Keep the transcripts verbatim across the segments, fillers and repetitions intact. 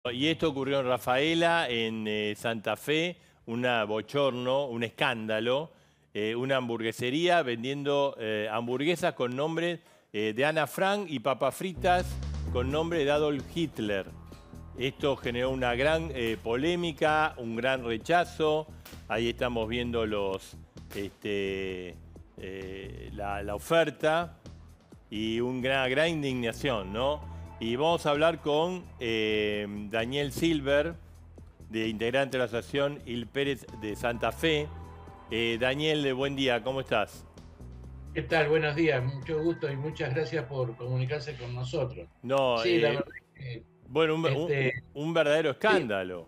Y esto ocurrió en Rafaela, en eh, Santa Fe, un bochorno, un escándalo, eh, una hamburguesería vendiendo eh, hamburguesas con nombres eh, de Ana Frank y papas fritas con nombre de Adolf Hitler. Esto generó una gran eh, polémica, un gran rechazo. Ahí estamos viendo los, este, eh, la, la oferta y una gran indignación, ¿no? Y vamos a hablar con eh, Daniel Silver, de integrante de la Asociación Il Pérez de Santa Fe. Eh, Daniel, buen día, ¿cómo estás? ¿Qué tal? Buenos días, mucho gusto y muchas gracias por comunicarse con nosotros. No, Sí, la eh, verdad es que, bueno, un, un- este, un verdadero sí, escándalo.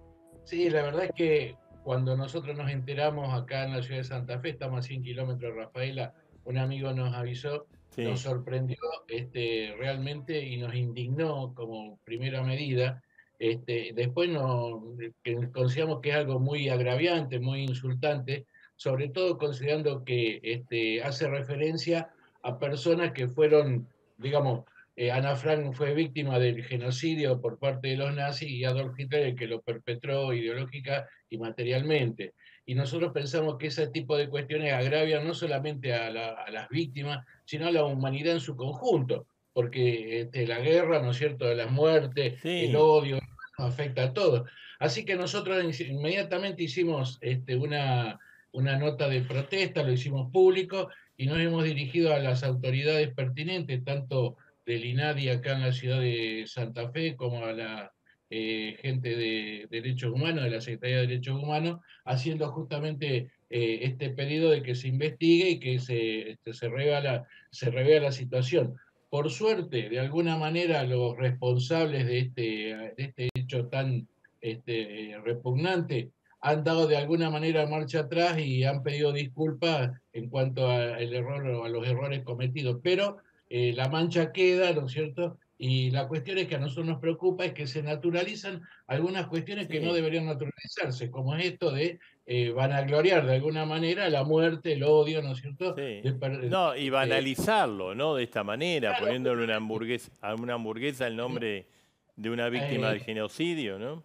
sí, la verdad es que cuando nosotros nos enteramos acá en la ciudad de Santa Fe, estamos a cien kilómetros de Rafaela, un amigo nos avisó, nos Sí, sorprendió este, realmente y nos indignó como primera medida. Este, después nos, que consideramos que es algo muy agraviante, muy insultante, sobre todo considerando que este, hace referencia a personas que fueron, digamos, eh, Ana Frank fue víctima del genocidio por parte de los nazis y Adolf Hitler el que lo perpetró ideológica y materialmente. Y nosotros pensamos que ese tipo de cuestiones agravian no solamente a, la, a las víctimas, sino a la humanidad en su conjunto, porque este, la guerra, ¿no es cierto?, la muerte, el sí. odio, nos afecta a todos. Así que nosotros inmediatamente hicimos este, una, una nota de protesta, lo hicimos público y nos hemos dirigido a las autoridades pertinentes, tanto del INADI acá en la ciudad de Santa Fe, como a la eh, gente de Derechos Humanos, de la Secretaría de Derechos Humanos, haciendo justamente eh, este pedido de que se investigue y que se, este, se, revea la, se revea la situación. Por suerte, de alguna manera, los responsables de este, de este hecho tan este, repugnante han dado de alguna manera marcha atrás y han pedido disculpas en cuanto al error o a los errores cometidos. Pero eh, la mancha queda, ¿no es cierto? Y la cuestión es que a nosotros nos preocupa es que se naturalizan algunas cuestiones que no Sí. deberían naturalizarse, como es esto de eh, vanagloriar de alguna manera la muerte, el odio, ¿no es cierto? Sí. De, de, No, y de, banalizarlo, ¿no? De esta manera, claro, poniéndole una hamburguesa, a una hamburguesa el nombre de una víctima eh, del genocidio, ¿no?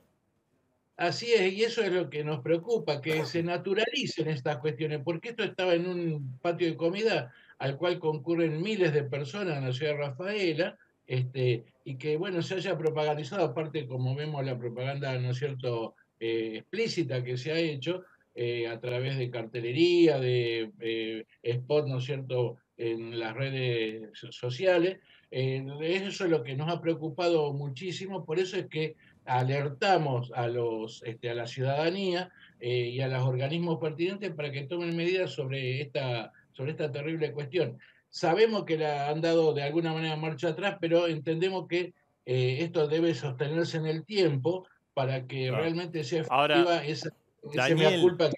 así es, y eso es lo que nos preocupa, que se naturalicen estas cuestiones, porque esto estaba en un patio de comida al cual concurren miles de personas en la ciudad de Rafaela, este, y que, bueno, se haya propagandizado, aparte como vemos la propaganda, ¿no es cierto?, eh, explícita que se ha hecho eh, a través de cartelería, de eh, spot, ¿no es cierto?, en las redes sociales. Eh, eso es lo que nos ha preocupado muchísimo, por eso es que alertamos a, los, este, a la ciudadanía eh, y a los organismos pertinentes para que tomen medidas sobre esta, sobre esta terrible cuestión. Sabemos que la han dado de alguna manera marcha atrás, pero entendemos que eh, esto debe sostenerse en el tiempo para que Ah. realmente sea Ahora, efectiva esa, ese mea Daniel, culpa que...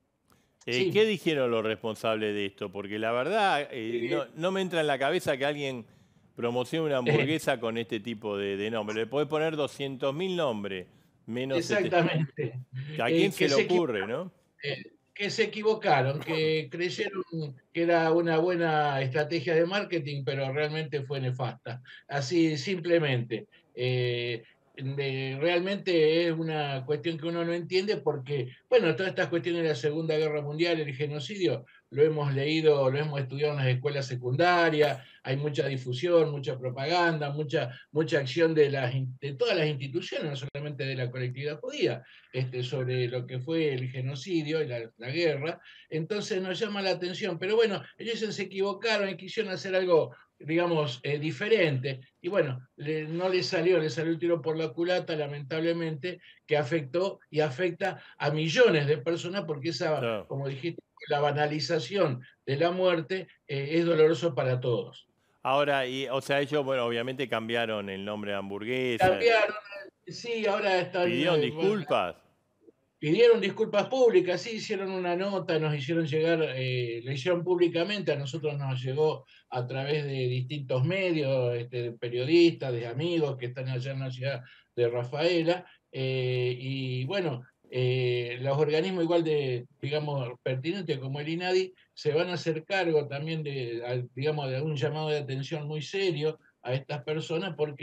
Eh, ¿qué Sí, dijeron los responsables de esto? Porque la verdad, eh, no, eh, no me entra en la cabeza que alguien promocione una eh, hamburguesa con este tipo de, de nombre. Le podés poner doscientos mil nombres, menos este. exactamente. ¿A quién Eh, se que le se ocurre, no? eh, que se equivocaron, que creyeron que era una buena estrategia de marketing, pero realmente fue nefasta. Así simplemente. Eh, de, realmente es una cuestión que uno no entiende porque, bueno, todas estas cuestiones de la Segunda Guerra Mundial, el genocidio, lo hemos leído, lo hemos estudiado en las escuelas secundarias, hay mucha difusión, mucha propaganda, mucha, mucha acción de, las, de todas las instituciones, no solamente de la colectividad judía este, sobre lo que fue el genocidio y la, la, guerra, entonces nos llama la atención. Pero bueno, ellos se equivocaron y quisieron hacer algo, digamos, eh, diferente. Y bueno, le, no les salió, les salió el tiro por la culata, lamentablemente, que afectó y afecta a millones de personas porque esa, Claro. como dijiste, la banalización de la muerte eh, es doloroso para todos. Ahora, y, o sea, ellos, bueno, obviamente cambiaron el nombre de hamburguesa. Cambiaron, sí, ahora están ¿Pidieron eh, disculpas? pidieron disculpas públicas, sí, hicieron una nota, nos hicieron llegar, eh, lo hicieron públicamente, a nosotros nos llegó a través de distintos medios, este, de periodistas, de amigos que están allá en la ciudad de Rafaela, eh, y bueno, eh, los organismos igual de, digamos, pertinentes como el INADI, se van a hacer cargo también de, digamos, de un llamado de atención muy serio a estas personas porque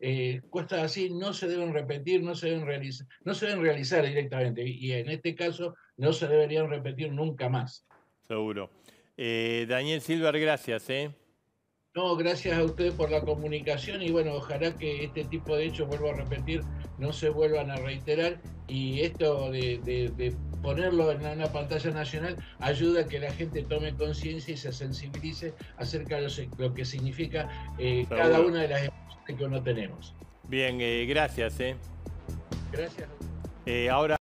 eh, cosas así no se deben repetir, no se deben realizar, no se deben realizar directamente, y en este caso no se deberían repetir nunca más. Seguro. Eh, Daniel Silver, gracias. ¿eh? No, gracias a ustedes por la comunicación y bueno, ojalá que este tipo de hechos, vuelvo a repetir, no se vuelvan a reiterar y esto de, de, de ponerlo en una pantalla nacional ayuda a que la gente tome conciencia y se sensibilice acerca de lo que significa eh, cada una de las emociones que uno tenemos. Bien, eh, gracias. ¿eh? Gracias. Eh, ahora